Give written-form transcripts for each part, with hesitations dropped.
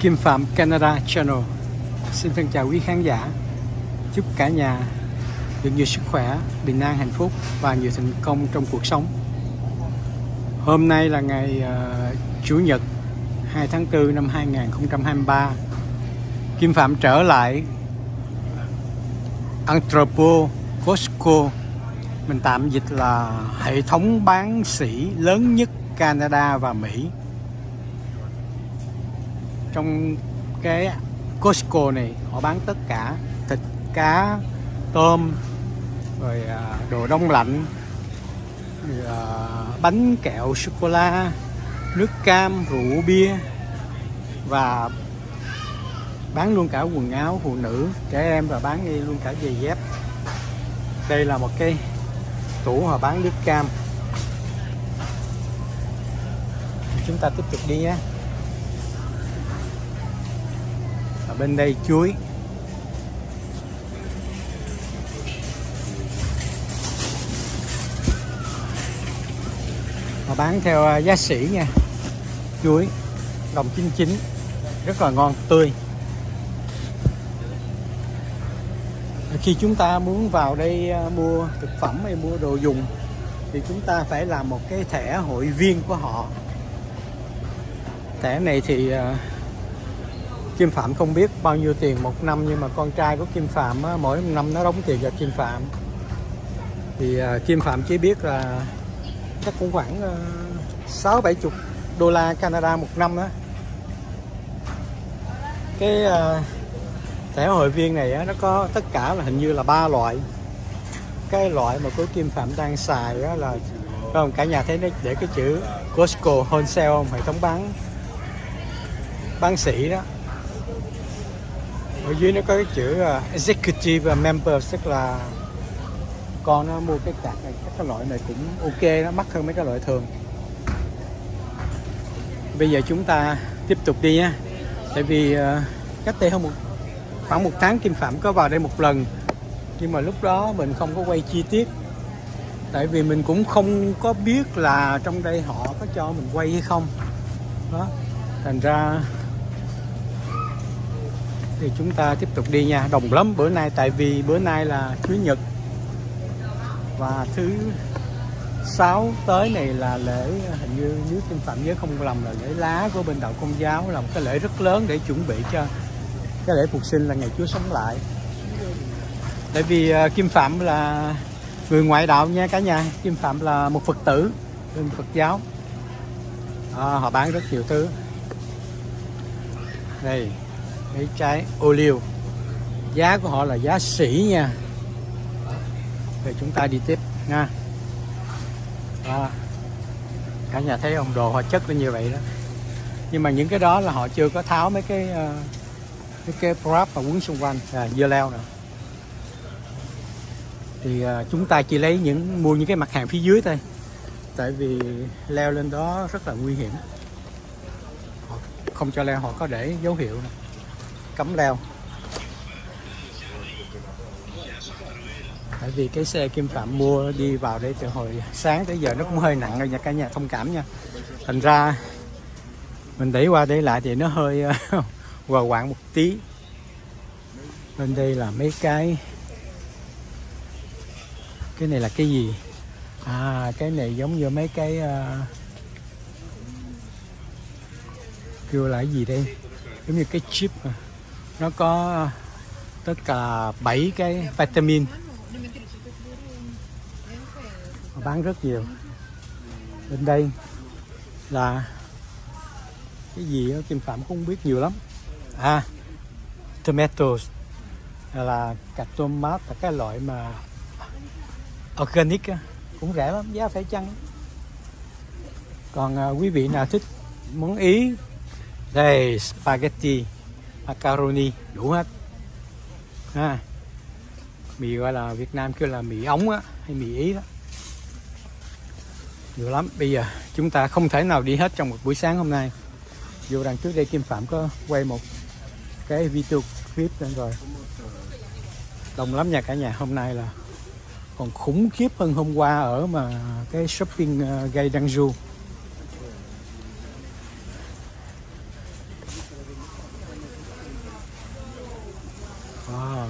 Kim Phạm Canada Channel xin thân chào quý khán giả. Chúc cả nhà được nhiều sức khỏe, bình an, hạnh phúc và nhiều thành công trong cuộc sống. Hôm nay là ngày Chủ nhật 2 tháng 4 năm 2023. Kim Phạm trở lại Entrepôt Costco, mình tạm dịch là hệ thống bán sỉ lớn nhất Canada và Mỹ. Trong cái Costco này họ bán tất cả thịt, cá, tôm, rồi đồ đông lạnh, rồi, bánh kẹo sô-cô-la, nước cam, rượu bia và bán luôn cả quần áo phụ nữ, trẻ em và bán luôn cả giày dép. Đây là một cái tủ họ bán nước cam. Chúng ta tiếp tục đi nhé. Ở bên đây chuối. Họ bán theo giá sỉ nha. Chuối đồng 99, rất là ngon, tươi. Khi chúng ta muốn vào đây mua thực phẩm hay mua đồ dùng thì chúng ta phải làm một cái thẻ hội viên của họ. Thẻ này thì Kim Phạm không biết bao nhiêu tiền một năm, nhưng mà con trai của Kim Phạm mỗi năm nó đóng tiền cho Kim Phạm. Thì Kim Phạm chỉ biết là chắc cũng khoảng 60-70 đô la Canada một năm đó. Cái thẻ hội viên này nó có tất cả là hình như là 3 loại. Cái loại mà của Kim Phạm đang xài đó là không, cả nhà thấy nó để cái chữ Costco Wholesale không? Hệ thống bán sỉ đó. Ở dưới nó có cái chữ Executive Member, tức là con nó mua cái card này, các loại này cũng ok, nó mắc hơn mấy cái loại thường. Bây giờ chúng ta tiếp tục đi nha. Tại vì cách đây khoảng một tháng Kim Phạm có vào đây một lần, nhưng mà lúc đó mình không có quay chi tiết, tại vì mình cũng không có biết là trong đây họ có cho mình quay hay không đó. Thành ra thì chúng ta tiếp tục đi nha. Đông lắm bữa nay, tại vì bữa nay là Chủ nhật và thứ Sáu tới này là lễ, hình như nếu Kim Phạm nhớ không lầm là lễ lá của bên đạo Công giáo, là một cái lễ rất lớn để chuẩn bị cho cái lễ phục sinh là ngày Chúa sống lại. Tại vì Kim Phạm là người ngoại đạo nha cả nhà. Kim Phạm là một Phật tử bên Phật giáo. Họ bán rất nhiều thứ. Đây, mấy trái ô liu, giá của họ là giá sỉ nha. Rồi chúng ta đi tiếp nha. Cả nhà thấy ông đồ họ chất lên như vậy đó. Nhưng mà những cái đó là họ chưa có tháo mấy cái wrap và quấn xung quanh, dưa leo nữa. Thì chúng ta chỉ lấy mua những cái mặt hàng phía dưới thôi, tại vì leo lên đó rất là nguy hiểm. Họ không cho leo, họ có để dấu hiệu này, cấm leo. Tại vì cái xe Kim Phạm mua đi vào đây từ hồi sáng tới giờ nó cũng hơi nặng rồi nha cả nhà, thông cảm nha. Thành ra mình đẩy qua đẩy lại thì nó hơi hòa quạng một tí. Bên đây là mấy cái này là cái gì? Cái này giống như mấy cái kêu là cái gì đây? Giống như cái chip mà. Nó có tất cả 7 cái vitamin. Họ bán rất nhiều. Bên đây là cái gì đó Kim Phạm cũng không biết nhiều lắm. Tomatoes là cà tomat, là cái loại mà organic á, cũng rẻ lắm, giá phải chăng. Còn quý vị nào thích món Ý, đây spaghetti, macaroni, đủ hết. Mì gọi là Việt Nam kêu là mì ống á, hay mì Ý đó. Nhiều lắm. Bây giờ chúng ta không thể nào đi hết trong một buổi sáng hôm nay. Dù rằng trước đây Kim Phạm có quay một cái video clip lên rồi. Đông lắm nha cả nhà. Hôm nay là còn khủng khiếp hơn hôm qua ở mà cái shopping Gay Danju.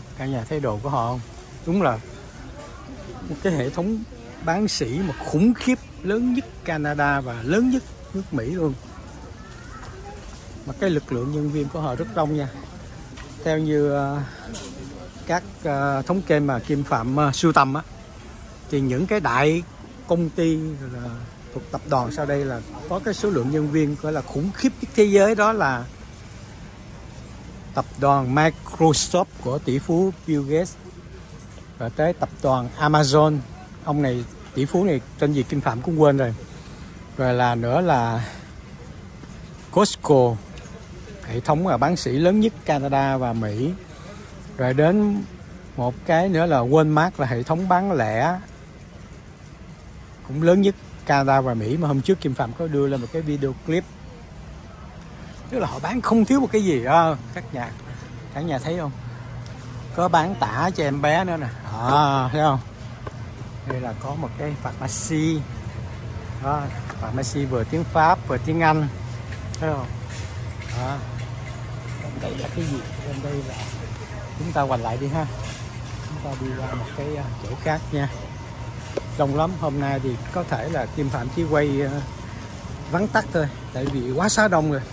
Cả nhà thấy đồ của họ không? Đúng là một cái hệ thống bán sỉ mà khủng khiếp, lớn nhất Canada và lớn nhất nước Mỹ luôn. Mà cái lực lượng nhân viên của họ rất đông nha. Theo như các thống kê mà Kim Phạm sưu tầm á, thì những cái đại công ty là thuộc tập đoàn sau đây là có cái số lượng nhân viên gọi là khủng khiếp nhất thế giới, đó là tập đoàn Microsoft của tỷ phú Bill Gates, rồi tới tập đoàn Amazon, ông này tỷ phú này tên gì Kim Phạm cũng quên rồi, rồi là nữa là Costco, hệ thống là bán sỉ lớn nhất Canada và Mỹ, rồi đến một cái nữa là Walmart, là hệ thống bán lẻ cũng lớn nhất Canada và Mỹ, mà hôm trước Kim Phạm có đưa lên một cái video clip, tức là họ bán không thiếu một cái gì đó. Cả nhà thấy không, có bán tả cho em bé nữa nè, thấy không, đây là có một cái pharmacy đó, pharmacy vừa tiếng Pháp vừa tiếng Anh, thấy không đó. Đây là cái gì, bên đây là chúng ta quay lại đi ha, chúng ta đi qua một cái chỗ khác nha. Đông lắm, hôm nay thì có thể là Kim Phạm chỉ quay vắn tắt thôi, tại vì quá xá đông rồi.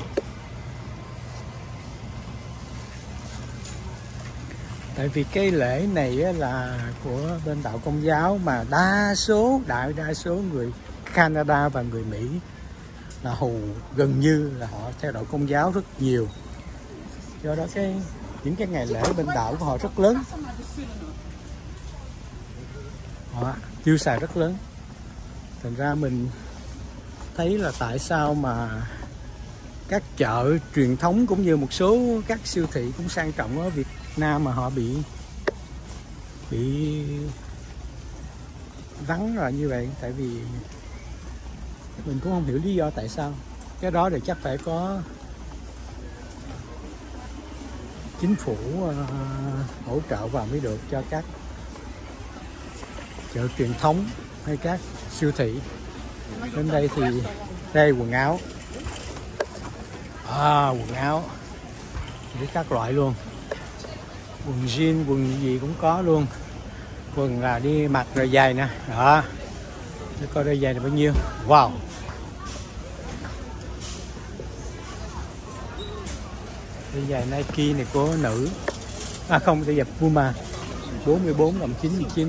Tại vì cái lễ này là của bên đạo Công giáo, mà đại đa số người Canada và người Mỹ là gần như là họ theo đạo Công giáo rất nhiều. Do đó những cái ngày lễ bên đạo của họ rất lớn, họ tiêu xài rất lớn. Thành ra mình thấy là tại sao mà các chợ truyền thống cũng như một số các siêu thị cũng sang trọng ở Việt Nam mà họ bị vắng là như vậy. Tại vì mình cũng không hiểu lý do tại sao. Cái đó thì chắc phải có chính phủ hỗ trợ vào mới được, cho các chợ truyền thống hay các siêu thị. Đến đây thì đây quần áo, quần áo với các loại luôn, quần jean, quần gì cũng có luôn. Quần là đi mặc, rồi giày nè, đó, để coi đôi giày là bao nhiêu. Wow, đôi giày Nike này của nữ, không, đôi giày Puma 44 đồng 99.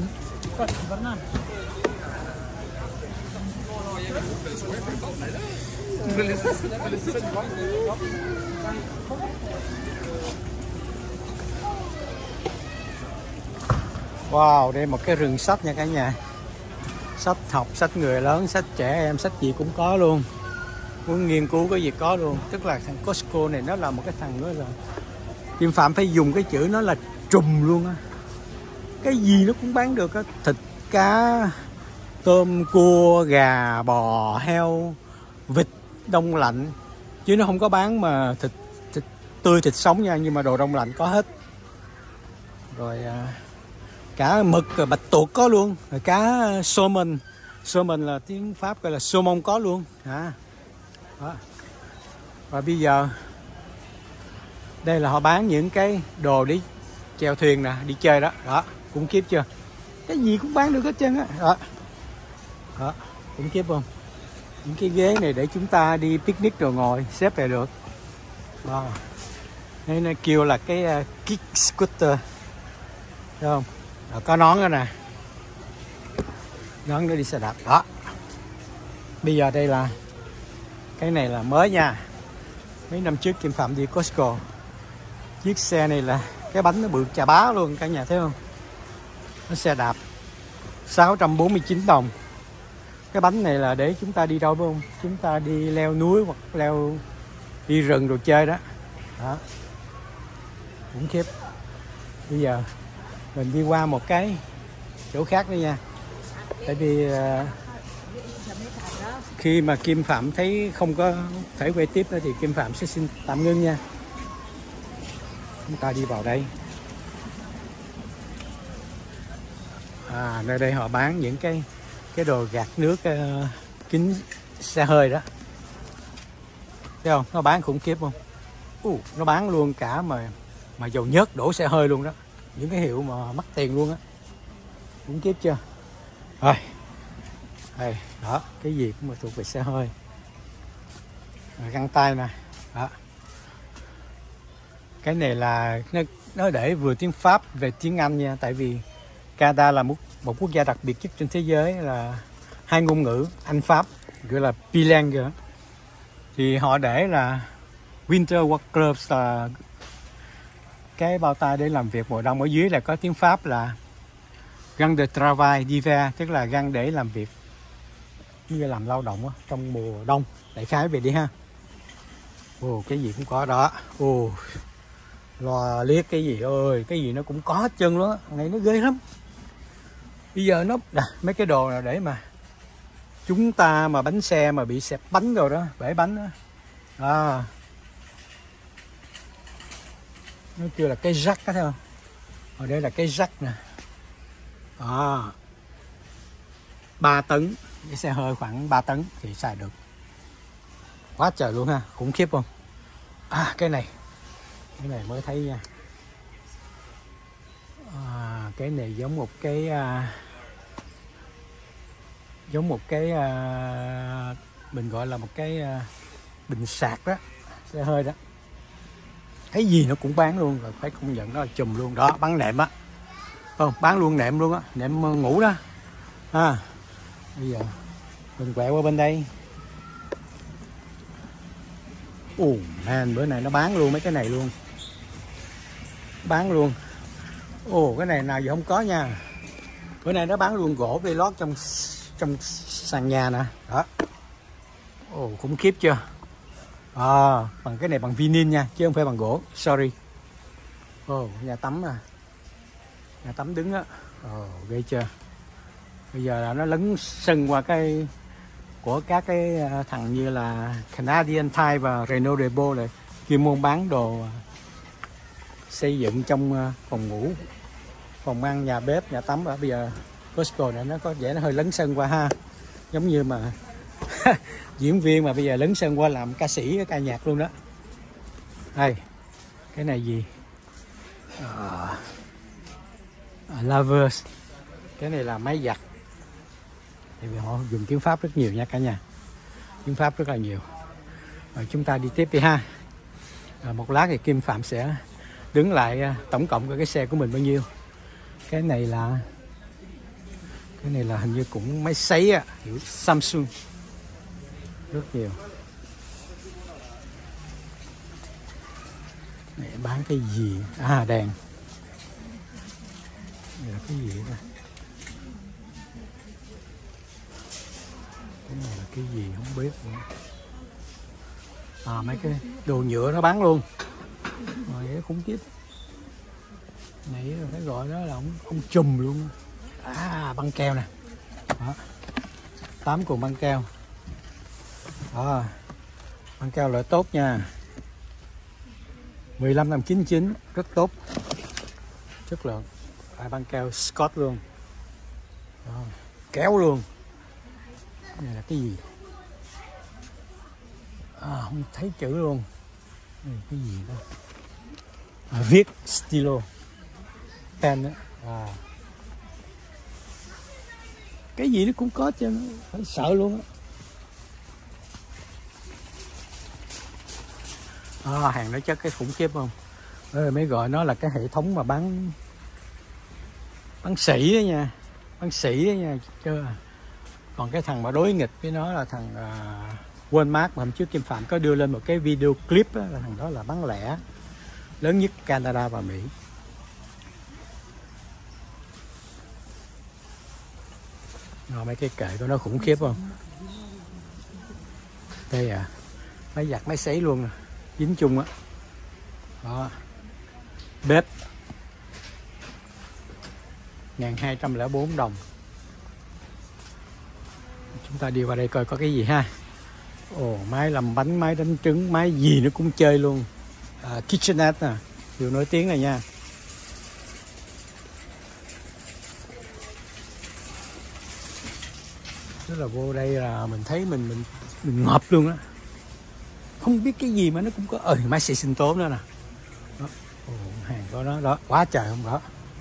Wow, đây một cái rừng sách nha cả nhà. Sách học, sách người lớn, sách trẻ em, sách gì cũng có luôn. Muốn nghiên cứu cái gì có luôn. Tức là thằng Costco này nó là một cái thằng đó là Kim Phạm phải dùng cái chữ nó là trùm luôn á. Cái gì nó cũng bán được á. Thịt, cá, tôm, cua, gà, bò, heo, vịt đông lạnh. Chứ nó không có bán mà thịt tươi, thịt sống nha. Nhưng mà đồ đông lạnh có hết. Rồi cả mực, rồi bạch tuộc có luôn. Rồi cá salmon. Salmon là tiếng Pháp gọi là saumon có luôn. Đó. Và bây giờ đây là họ bán những cái đồ đi chèo thuyền nè, đi chơi đó. Đó, cũng khiếp chưa? Cái gì cũng bán được hết trơn á. Đó, cũng khiếp không? Những cái ghế này để chúng ta đi picnic rồi ngồi xếp lại được. Wow. Đây nó kêu là cái kick scooter. Thấy không? Rồi, có nón nữa nè. Nón để đi xe đạp. Đó. Bây giờ đây là cái này là mới nha. Mấy năm trước Kim Phạm đi Costco. Chiếc xe này là cái bánh nó bự chà bá luôn cả nhà thấy không? Nó xe đạp 649 đồng. Cái bánh này là để chúng ta đi đâu đúng không? Chúng ta đi leo núi hoặc đi rừng rồi chơi đó. Đó. Cũng khiếp. Bây giờ mình đi qua một cái chỗ khác nữa nha. Tại vì khi mà Kim Phạm thấy không có thể quay tiếp nữa thì Kim Phạm sẽ xin tạm ngưng nha. Chúng ta đi vào đây. Nơi đây họ bán những cái đồ gạt nước kính xe hơi đó. Thấy không? Nó bán khủng khiếp không? Nó bán luôn cả mà dầu nhớt đổ xe hơi luôn đó. những cái hiệu mà mắc tiền luôn á, cũng kiếp chưa. Rồi đây đó, cái gì cũng mà thuộc về xe hơi. Găng tay nè đó. Cái này là nó để vừa tiếng Pháp về tiếng Anh nha, tại vì Canada là một quốc gia đặc biệt nhất trên thế giới là hai ngôn ngữ Anh Pháp, gọi là bilingue. Thì họ để là winter workers là cái bao tay để làm việc mùa đông, ở dưới là có tiếng Pháp là găng de travail d'hiver, tức là găng để làm việc như làm lao động á, trong mùa đông, đại khái về đi ha. Ồ, cái gì cũng có đó. Ồ, lo liếc cái gì ơi, cái gì nó cũng có hết trơn luôn á, này nó ghê lắm. Bây giờ nó mấy cái đồ nào để mà chúng ta mà bánh xe mà bị xẹp bánh rồi đó, bể bánh đó. Nó kêu là cái jack đó, thấy không? Ở đây là cái jack nè. 3 tấn, cái xe hơi khoảng 3 tấn thì xài được. Quá trời luôn ha, khủng khiếp không? Cái này mới thấy nha. Cái này giống một cái mình gọi là một cái bình sạc đó, xe hơi đó. Cái gì nó cũng bán luôn, rồi phải công nhận nó là chùm luôn đó, bán nệm á. Không, bán luôn nệm luôn á, nệm ngủ đó. Bây giờ mình quẹo qua bên đây. Man, bữa này nó bán luôn mấy cái này luôn. Bán luôn. Cái này nào giờ không có nha. Bữa nay nó bán luôn gỗ để lót trong sàn nhà nè. Đó. Khủng khiếp chưa? Bằng cái này bằng vinyl nha, chứ không phải bằng gỗ. Sorry. Nhà tắm à. Nhà tắm đứng á. Ghê chưa? Bây giờ là nó lấn sân qua cái của các cái thằng như là Canadian Tire và Renault Depot này, chuyên môn bán đồ xây dựng trong phòng ngủ, phòng ăn, nhà bếp, nhà tắm. Bây giờ Costco này nó có vẻ nó hơi lấn sân qua ha, giống như mà diễn viên mà bây giờ lấn sân qua làm ca sĩ, ca nhạc luôn đó. Đây, cái này gì? Lavers. Cái này là máy giặt. Tại vì họ dùng tiếng Pháp rất nhiều nha cả nhà, tiếng Pháp rất là nhiều. Rồi chúng ta đi tiếp đi ha. Một lát thì Kim Phạm sẽ đứng lại tổng cộng của cái xe của mình bao nhiêu. Cái này là hình như cũng máy sấy á, hiệu Samsung, rất nhiều. Này bán cái gì? Đèn. Đây là cái gì đó? Cái này là cái gì không biết nữa. Mấy cái đồ nhựa nó bán luôn. Rồi khủng khiếp. Này phải gọi đó là ông chùm luôn. Băng keo nè. Đó. 8 cuộn băng keo. Băng keo loại tốt nha. 15,99, rất tốt. Chất lượng. Băng keo Scott luôn. Kéo luôn. Này là cái gì? Không thấy chữ luôn. Này cái gì đó? Viết stilo pen đó. Cái gì nó cũng có chứ, phải sợ luôn á. Hàng đó chắc cái khủng khiếp không? Mới gọi nó là cái hệ thống mà bán sỉ đó nha, bán sỉ đó nha chứ. Còn cái thằng mà đối nghịch với nó là thằng Walmart mà hôm trước Kim Phạm có đưa lên một cái video clip đó, là thằng đó là bán lẻ lớn nhất Canada và Mỹ. Mấy cái kệ của nó khủng khiếp không? Đây máy giặt, máy sấy luôn, dính chung á. Bếp 1.204 đồng. Chúng ta đi qua đây coi có cái gì ha. Máy làm bánh, máy đánh trứng, máy gì nó cũng chơi luôn. KitchenAid nè, điều nổi tiếng này nha. Tức là vô đây là mình thấy mình ngợp luôn á. Không biết cái gì mà nó cũng có. Máy xay sinh tố nữa nè. Hàng của nó đó, quá trời không đó.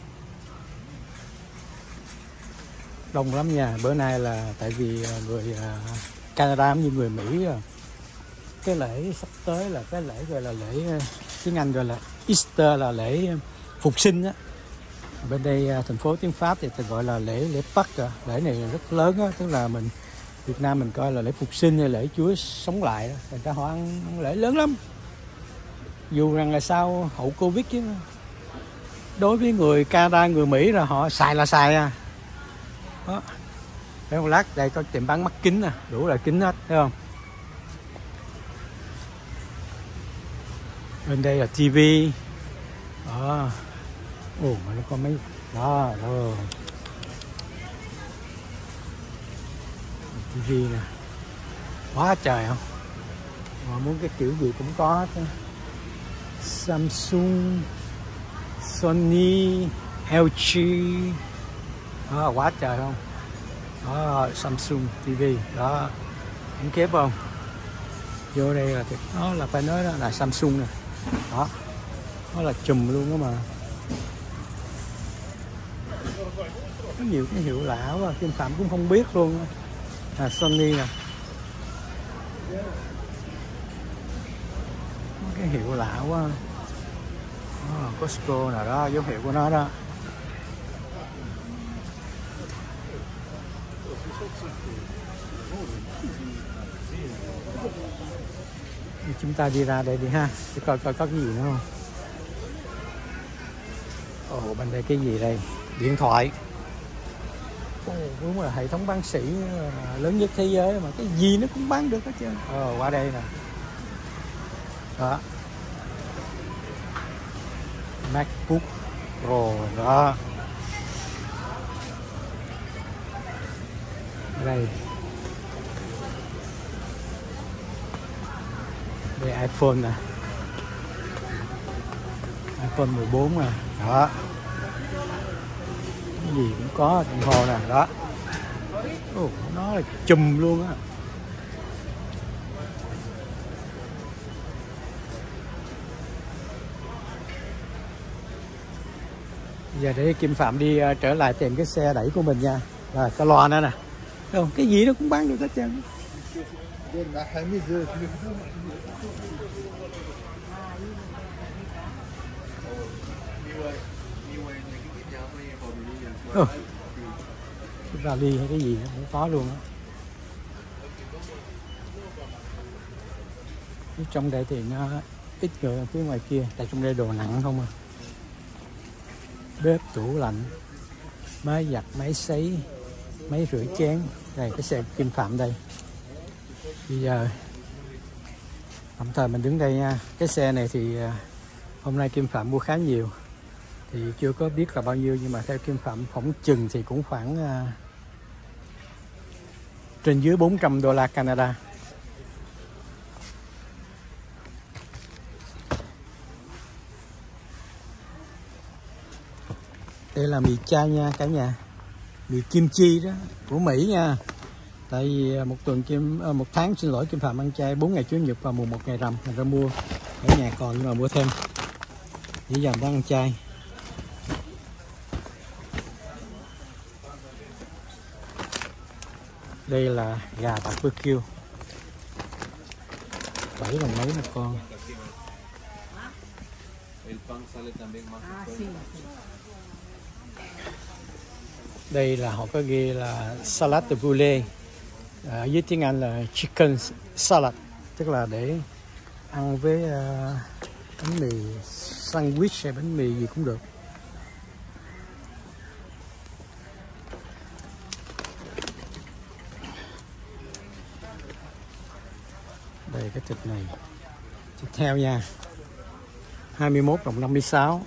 đông lắm nha. Bữa nay là tại vì người Canada cũng như người Mỹ, cái lễ sắp tới là cái lễ gọi là lễ tiếng Anh gọi là Easter, là lễ phục sinh á. Bên đây thành phố tiếng Pháp thì gọi là lễ Pâques. Lễ này rất lớn á, tức là mình Việt Nam mình coi là lễ phục sinh hay lễ Chúa sống lại đó. Người ta họ ăn lễ lớn lắm. Dù rằng là sau hậu Covid chứ đối với người Canada, người Mỹ là họ xài là xài à. Đó. Để một lát đây có tiệm bán mắt kính nè, đủ là kính hết, thấy không? Bên đây là tivi. Đó. Ồ mà nó có mấy đó rồi. Tivi nè. Quá trời không? Mà muốn cái kiểu gì cũng có hết. Samsung, Sony, LG. Đó, quá trời không? Đó, Samsung TV. Đó, không kép không? Vô đây là đó là phải nói đó là Samsung nè. Đó, nó là chùm luôn đó mà. Có nhiều cái hiệu lạ quá, Kim Phạm cũng không biết luôn. Sony nè. Cái hiệu lạ quá. Costco nào đó, dấu hiệu của nó đó. Chúng ta đi ra đây đi ha, để coi coi có cái gì nữa không. Ồ, bên đây cái gì đây? Điện thoại. Ồ, đúng là hệ thống bán sỉ lớn nhất thế giới mà cái gì nó cũng bán được hết trơn. Qua đây nè. Đó. MacBook Pro đó. Đây. Đây iPhone nè. iPhone 14 nè. Đó. Cái gì cũng có, đồng hồ nè, đó. Nó là chùm luôn á. Giờ để Kim Phạm đi trở lại tìm cái xe đẩy của mình nha. Rồi cái loa nữa nè. Thấy không? Cái gì nó cũng bán được hết trơn. Cái vali hay cái gì nó cũng có luôn á. Trong đây thì nó ít người ở phía ngoài kia, tại trong đây đồ nặng không à. Bếp, tủ lạnh, máy giặt, máy sấy, máy rửa chén. Đây cái xe Kim Phạm đây. Bây giờ tạm thời mình đứng đây nha. Cái xe này thì hôm nay Kim Phạm mua khá nhiều, thì chưa có biết là bao nhiêu, nhưng mà theo Kim Phạm phỏng chừng thì cũng khoảng trên dưới 400 đô la Canada. Đây là mì chay nha cả nhà, mì kim chi đó của Mỹ nha. Tại vì một tháng xin lỗi Kim Phạm ăn chay 4 ngày Chủ nhật và mùng 1 ngày rằm, mình ra mua ở nhà còn, nhưng mà mua thêm chỉ dành đang ăn chay. Đây là gà barbecue 7 đồng mấy một con. Đây là họ có ghi là salad de poulet, ở dưới tiếng Anh là chicken salad, tức là để ăn với bánh mì sandwich hay bánh mì gì cũng được. Đây cái thịt này, thịt heo nha, 21 đồng 56.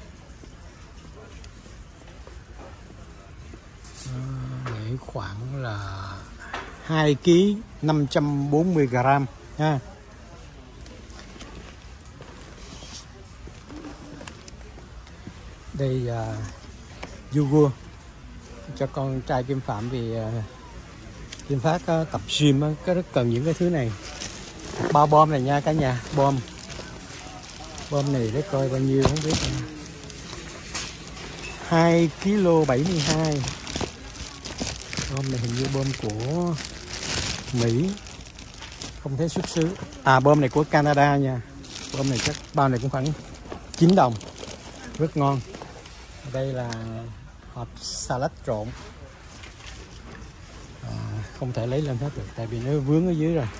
Để khoảng là 2 kg 540 gram nha. Đây là yogurt cho con trai Kim Phạm, vì Kim Phát tập gym có rất cần những cái thứ này. Bao bom này nha cả nhà, bom này để coi bao nhiêu không biết. 2 kg 72. Bơm này hình như bơm của Mỹ, không thấy xuất xứ. À, bơm này của Canada nha. Bơm này chắc bao này cũng khoảng 9 đồng, rất ngon. Đây là hộp salad trộn. Không thể lấy lên hết được tại vì nó vướng ở dưới rồi.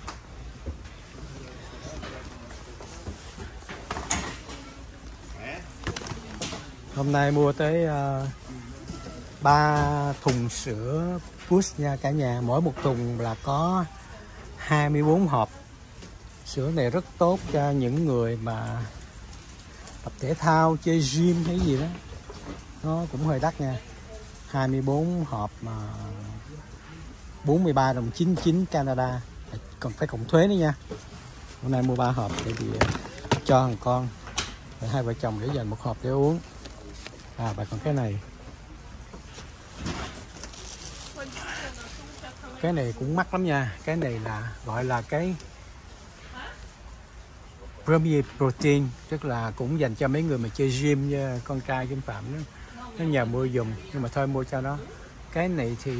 Hôm nay mua tới 3 thùng sữa Push nha cả nhà. Mỗi một thùng là có 24 hộp. Sữa này rất tốt cho những người mà tập thể thao, chơi gym hay gì đó. Nó cũng hơi đắt nha. 24 hộp mà 43 đồng 99 Canada. Còn phải cộng thuế nữa nha. Hôm nay mua 3 hộp để vì cho thằng con. Rồi hai vợ chồng để dành một hộp để uống. À, và còn cái này. Cái này cũng mắc lắm nha. Cái này là gọi là cái Premier Protein, tức là cũng dành cho mấy người mà chơi gym như con trai Kim Phạm đó. Nó nhờ mua dùng nhưng mà thôi mua cho nó. Cái này thì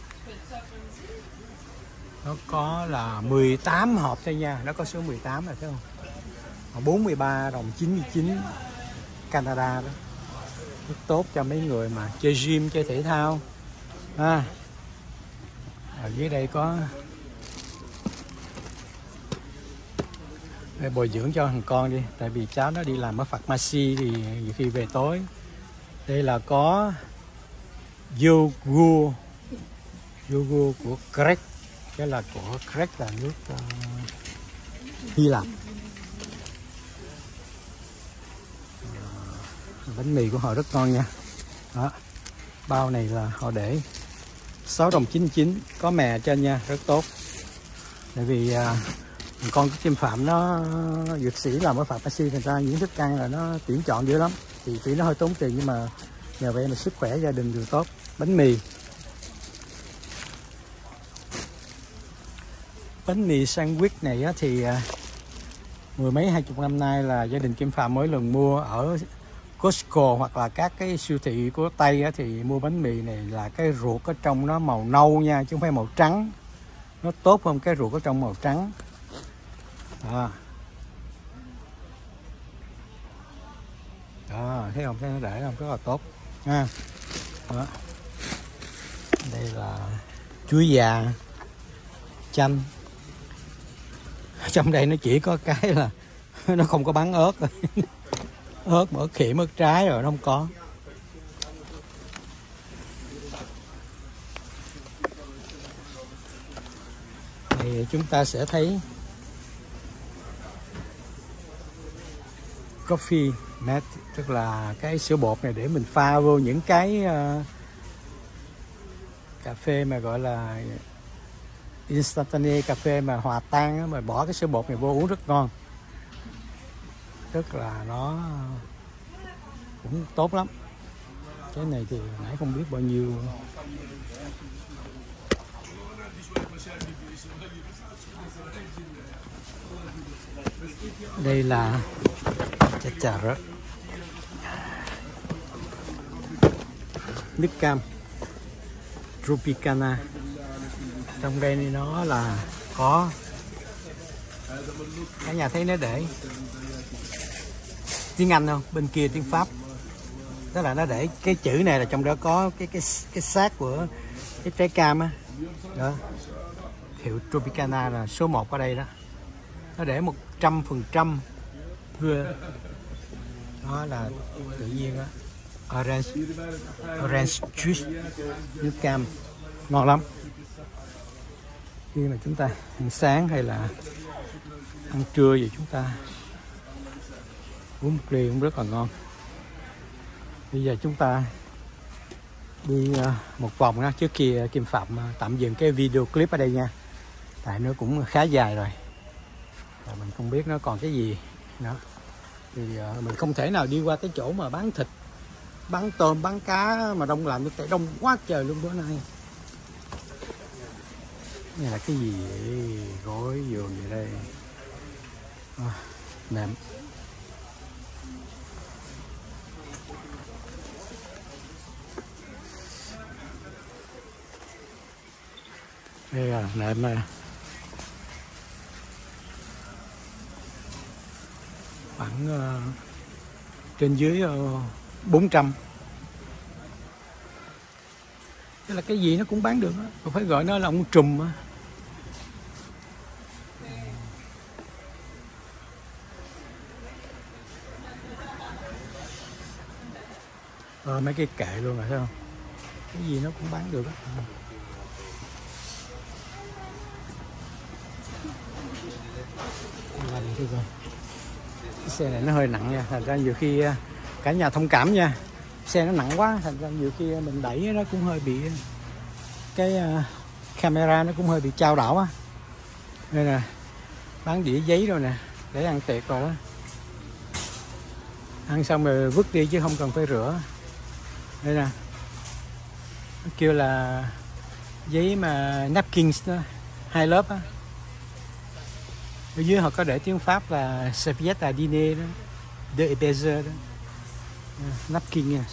nó có là 18 hộp thôi nha, nó có số 18 rồi thấy không? 43 đồng 99 Canada đó. Rất tốt cho mấy người mà chơi gym, chơi thể thao. Ở dưới đây có để bồi dưỡng cho thằng con đi, tại vì cháu nó đi làm ở pharmacy thì nhiều khi về tối. Đây là có yoghurt của Greg, cái là của Greg là nước Hy Lạp. Bánh mì của họ rất ngon nha. Đó, bao này là họ để 6 đồng 99, có mè trên nha, rất tốt. Tại vì con của Kim Phạm nó dược sĩ làm ở pharmacy, thành ra những thức ăn là nó tuyển chọn dữ lắm. Thì tuy nó hơi tốn tiền nhưng mà nhờ vậy mà sức khỏe gia đình đều tốt. Bánh mì sandwich này á, thì mười mấy 20 năm nay là gia đình Kim Phạm mỗi lần mua ở Costco hoặc là các cái siêu thị của Tây á, thì mua bánh mì này là cái ruột ở trong nó màu nâu nha, chứ không phải màu trắng. Nó tốt hơn cái ruột ở trong màu trắng. Đó, thấy không? Thấy nó để không? Rất là tốt ha. Đó. Đây là chuối già, chanh. Trong đây nó chỉ có cái là nó không có bán ớt rồi. Ớt, ớt khiểm, ớt trái rồi nó không có. Thì chúng ta sẽ thấy coffee mate, tức là cái sữa bột này để mình pha vô những cái cà phê mà gọi là instantaneous, cà phê mà hòa tan á, mà bỏ cái sữa bột này vô uống rất ngon. Tức là nó cũng tốt lắm. Cái này thì nãy không biết bao nhiêu. Đây là trà rớt, nước cam Tropicana. Trong đây nó là có, cả nhà thấy nó để tiếng Anh không, bên kia tiếng Pháp. Tức là nó để cái chữ này là trong đó có cái xác của cái trái cam á. Đó, hiệu Tropicana là số 1 ở đây đó. Nó để 100% vừa. Đó là tự nhiên á. Orange juice, nước cam ngon lắm. Khi mà chúng ta ăn sáng hay là ăn trưa gì chúng ta uống một ly cũng rất là ngon. Bây giờ chúng ta đi một vòng đó, trước kia Kim Phạm tạm dừng cái video clip ở đây nha, tại nó cũng khá dài rồi và mình không biết nó còn cái gì nữa. Thì mình không thể nào đi qua cái chỗ mà bán thịt, bán tôm, bán cá mà đông lạnh, tại đông quá trời luôn bữa nay. Này là cái gì vậy? Gối giường gì đây? Mềm. Đây là nệm này. Khoảng trên dưới 400. Tức là cái gì nó cũng bán được á, không phải gọi nó là ông trùm á. Mấy cái kệ luôn rồi thấy không? Cái gì nó cũng bán được á. Cái xe này nó hơi nặng nha, thành ra nhiều khi cả nhà thông cảm nha. Xe nó nặng quá, thành ra nhiều khi mình đẩy nó cũng hơi bị cái camera nó cũng hơi bị chao đảo á. Đây nè, bán đĩa giấy rồi nè, để ăn tiệc rồi đó. Ăn xong rồi vứt đi chứ không cần phải rửa. Đây nè, nó kêu là giấy mà napkins đó, 2 lớp á. Ở dưới họ có để tiếng Pháp là serviette à dîner đó, de épaisseur đó, napkin nha.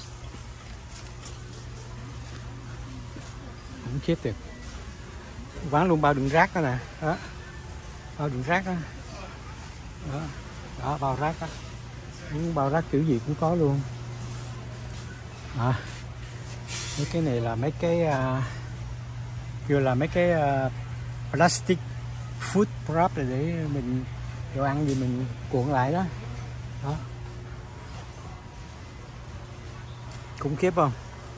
Không khiếp được. Bán luôn bao đựng rác đó nè, đó, bao đựng rác đó, đó, đó bao rác đó, những bao rác kiểu gì cũng có luôn. Mấy cái này là mấy cái kêu là mấy cái plastic food prop để mình đồ ăn gì mình cuộn lại đó. Đó. Khủng khiếp không?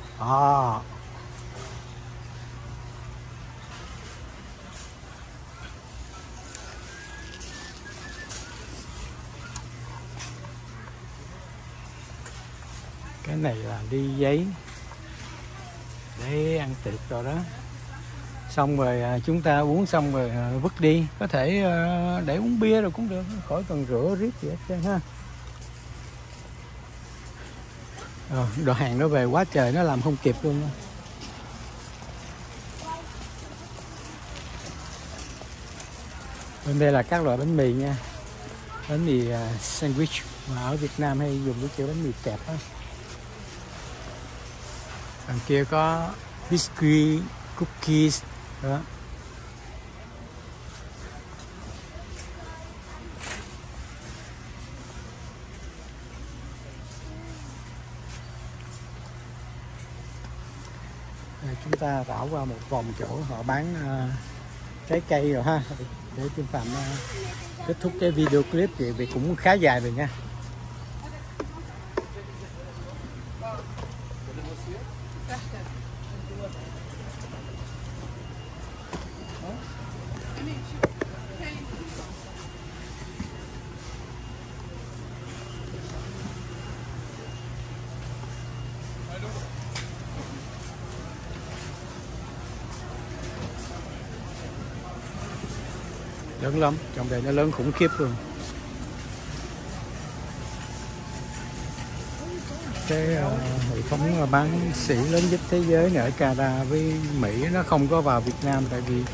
Cái này là ly giấy để ăn tiệc rồi đó. Xong rồi chúng ta uống xong rồi vứt đi. Có thể để uống bia rồi cũng được, khỏi cần rửa riết gì hết trơn ha. Đồ hàng nó về quá trời, nó làm không kịp luôn đó. Bên đây là các loại bánh mì nha. Bánh mì sandwich mà ở Việt Nam hay dùng cái kiểu bánh mì kẹp á. Đằng kia có biscuit, cookies đó. Chúng ta đảo qua một vòng chỗ họ bán trái cây rồi ha, để Kim Phạm kết thúc cái video clip vì cũng khá dài rồi nha. Lớn lắm, trong đây nó lớn khủng khiếp luôn. Cái hệ thống bán sỉ lớn nhất thế giới này ở Canada với Mỹ nó không có vào Việt Nam, tại vì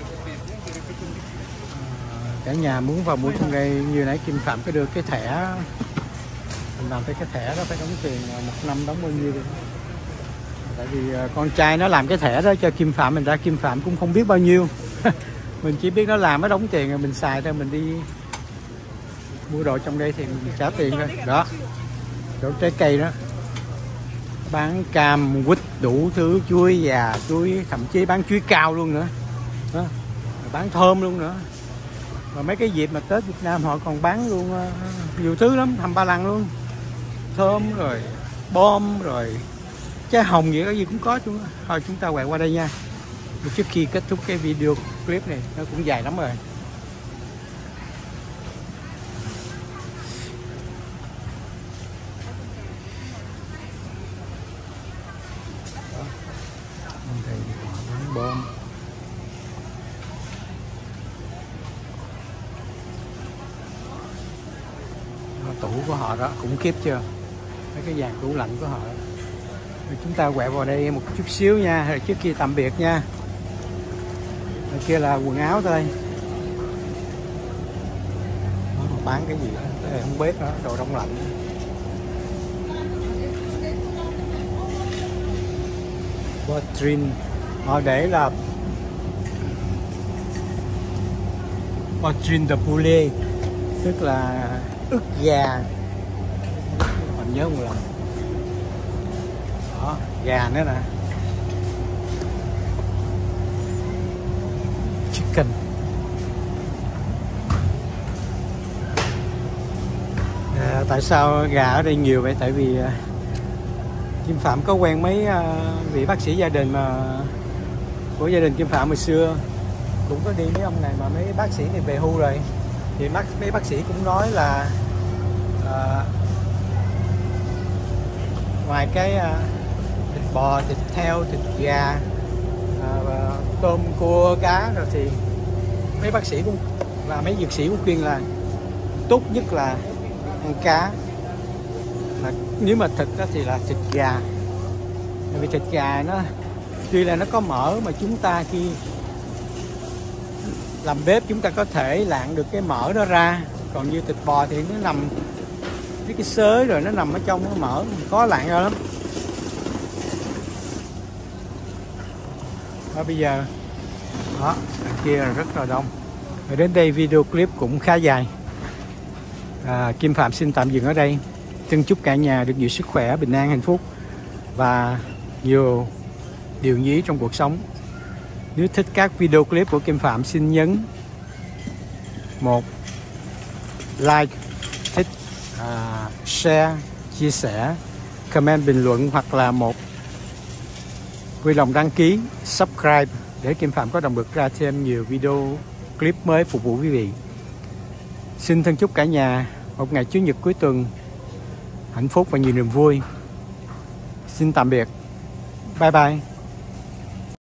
cả nhà muốn vào mua trong đây như nãy Kim Phạm có đưa cái thẻ, mình làm cái thẻ đó phải đóng tiền một năm đóng bao nhiêu rồi. Tại vì con trai nó làm cái thẻ đó cho Kim Phạm, mình ra Kim Phạm cũng không biết bao nhiêu. Mình chỉ biết nó làm, nó đóng tiền rồi mình xài thôi, mình đi mua đồ trong đây thì mình trả tiền thôi. Đó, chỗ trái cây đó, bán cam, quýt, đủ thứ, chuối già, chuối, thậm chí bán chuối cao luôn nữa. Đó, bán thơm luôn nữa. Và mấy cái dịp mà Tết Việt Nam họ còn bán luôn nhiều thứ lắm, hầm ba lằng luôn. Thơm rồi bom rồi trái hồng gì cái gì cũng có chung. Thôi chúng ta quẹo qua đây nha. Trước khi kết thúc cái video clip này, nó cũng dài lắm rồi. Đây họ bán bom. Tủ của họ đó, khủng khiếp chưa? Mấy cái dàn tủ lạnh của họ đó. Rồi chúng ta quẹo vào đây một chút xíu nha, rồi trước khi tạm biệt nha. Ở kia là quần áo thôi. Đó, bán cái gì đó, đây không bếp đó, đồ đông lạnh. Botrin họ để là poitrine de poulet, tức là ức gà. Mình nhớ một lần. Đó, gà nữa nè. Chicken. Tại sao gà ở đây nhiều vậy? Tại vì Kim Phạm có quen mấy vị bác sĩ gia đình mà của gia đình Kim Phạm hồi xưa, cũng có đi với ông này, mà mấy bác sĩ này về hưu rồi. Thì mấy bác sĩ cũng nói là ngoài cái thịt bò, thịt heo, thịt gà, tôm, cua, cá rồi thì mấy bác sĩ cũng và mấy dược sĩ cũng khuyên là tốt nhất là ăn cá, mà nếu mà thịt đó thì là thịt gà. Bởi vì thịt gà nó tuy là nó có mỡ, mà chúng ta khi làm bếp chúng ta có thể lạng được cái mỡ đó ra. Còn như thịt bò thì nó nằm cái xới rồi, nó nằm ở trong cái mỡ, khó lạng ra lắm. Và bây giờ đó, đằng kia là rất là đông. Và đến đây video clip cũng khá dài. Kim Phạm xin tạm dừng ở đây. Chân chúc cả nhà được nhiều sức khỏe, bình an, hạnh phúc và nhiều điều nhí trong cuộc sống. Nếu thích các video clip của Kim Phạm xin nhấn một like, thích, share, chia sẻ, comment, bình luận, hoặc là một vui lòng đăng ký, subscribe để Kim Phạm có động lực ra thêm nhiều video clip mới phục vụ quý vị. Xin thân chúc cả nhà một ngày Chủ nhật cuối tuần hạnh phúc và nhiều niềm vui. Xin tạm biệt. Bye bye.